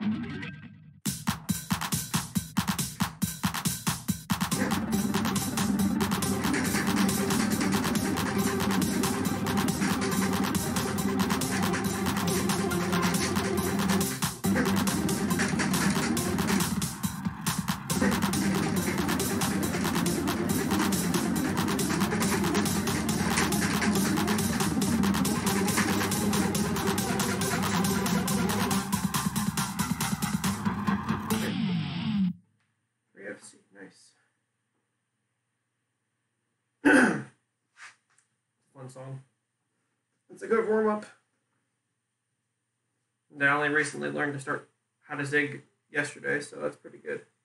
Nice. Fun song. It's a good warm-up. I only recently learned to start how to zig yesterday, so that's pretty good.